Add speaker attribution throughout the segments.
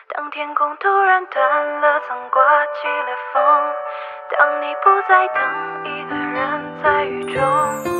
Speaker 1: 当天空突然断了层，刮起了风，当你不再等，一个人在雨中。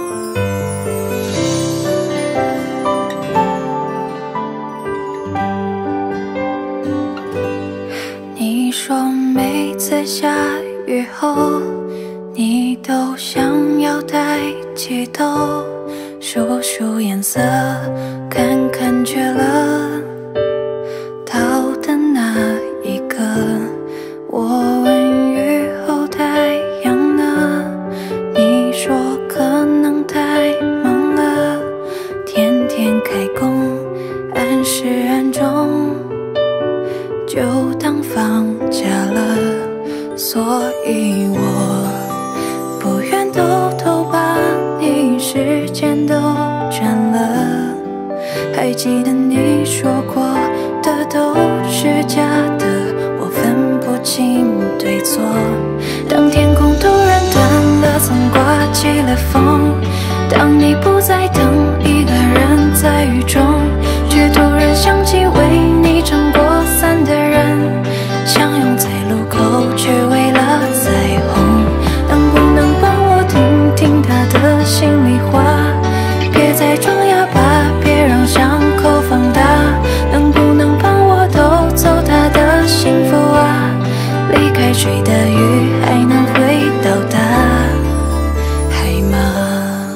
Speaker 1: 你说每次下雨后，你都想要带起头，数数颜色，看看缺了到的那一个。我问雨后太阳呢，你说可能太忙了，天天开工，按时按钟，就当放假了。所以我不愿偷偷把你时间都占了。还记得你说过的都是假的，我分不清对错。当天空突然断了层，刮起了风，当你不再等，一个人在雨中，却突然想起为你撑过伞的人，相拥在路口，却为了彩虹。能不能帮我听听他的心里话，别再装哑巴，别让伤口放大。能不能帮我偷走他的幸福啊，离开水的雨还能回到大海吗？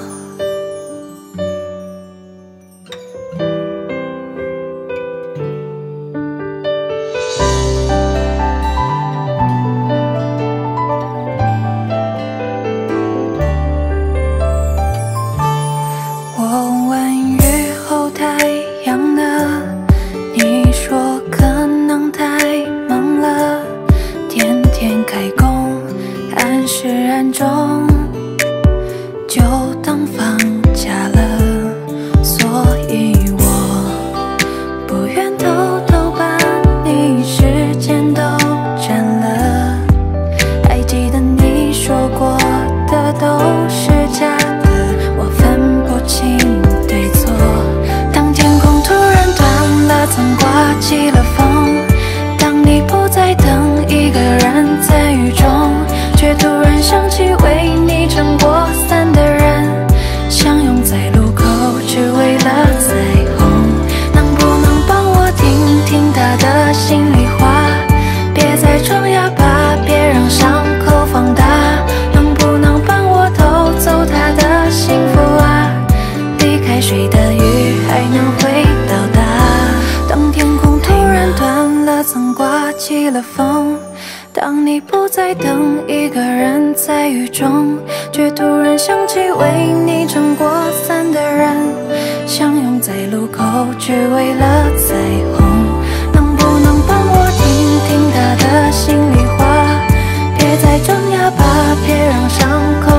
Speaker 1: 我问雨后太阳呢，你说可能太忙了，天天开工，按时按钟，就当放假了。所以我不愿偷偷把你时间都占了。还记得你说过的都是假的，我分不清对错。当天空突然断了层，刮起了风，当你不再等，一个人在雨中，却突然想起为你撑过伞的人，相拥在路口，只为了彩虹。能不能帮我听听他的心里话，别再装哑巴，别让伤口放大。能不能帮我偷走他的幸福啊，离开水的雨还能回到大。当天空突然断了层，刮起了风，当你不再等，一个人在雨中，却突然想起为你撑过伞的人，相拥在路口，只为了彩虹。能不能帮我听听他的心里话，别再装哑巴，别让伤口